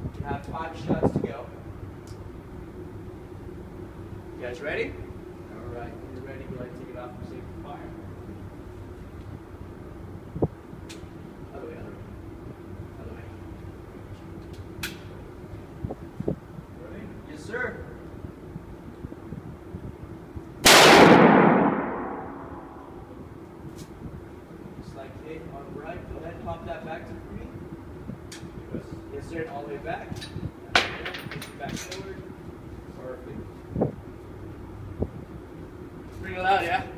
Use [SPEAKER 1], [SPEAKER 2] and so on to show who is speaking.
[SPEAKER 1] You have 5 shots to go. You guys ready? All right, when you're ready, go ahead and take it off for safe fire. Other way, other way. Other way. Ready? Yes, sir. Just like it. All right, go ahead and pop that back to me. Yes, sir, and all the way back. Back forward. Perfect. Bring it out, yeah?